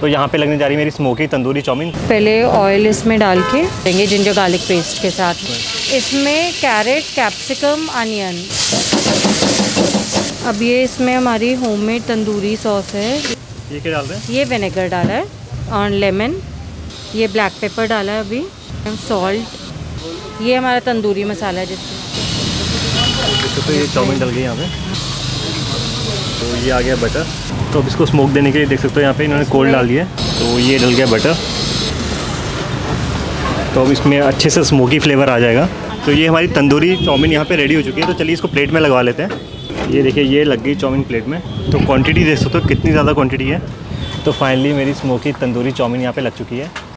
तो यहाँ पे लगने जा रही है मेरी स्मोकी तंदूरी चाउमीन। पहले ऑयल इसमें डाल के देंगे जिंजर गार्लिक पेस्ट के साथ। इसमें कैरेट, कैप्सिकम, अनियन। अब ये इसमें हमारी होममेड तंदूरी सॉस है। ये क्या डाल रहे हैं? ये विनेगर डाला है और लेमन। ये ब्लैक पेपर डाला है अभी, सॉल्ट। ये हमारा तंदूरी मसाला है जिसमें तो ये चाउमीन डल गई यहाँ पे। तो ये आ गया बटर। तो अब इसको स्मोक देने के लिए देख सकते हो यहाँ पे इन्होंने कोल डाल दिया है। तो ये डल गया बटर। तो अब इसमें अच्छे से स्मोकी फ्लेवर आ जाएगा। तो ये हमारी तंदूरी चाउमीन यहाँ पे रेडी हो चुकी है। तो चलिए इसको प्लेट में लगवा लेते हैं। ये देखिए ये लग गई चाउमीन प्लेट में। तो क्वांटिटी देख सकते हो कितनी ज़्यादा क्वांटिटी है। तो फाइनली मेरी स्मोकी तंदूरी चाउमीन यहाँ पे लग चुकी है।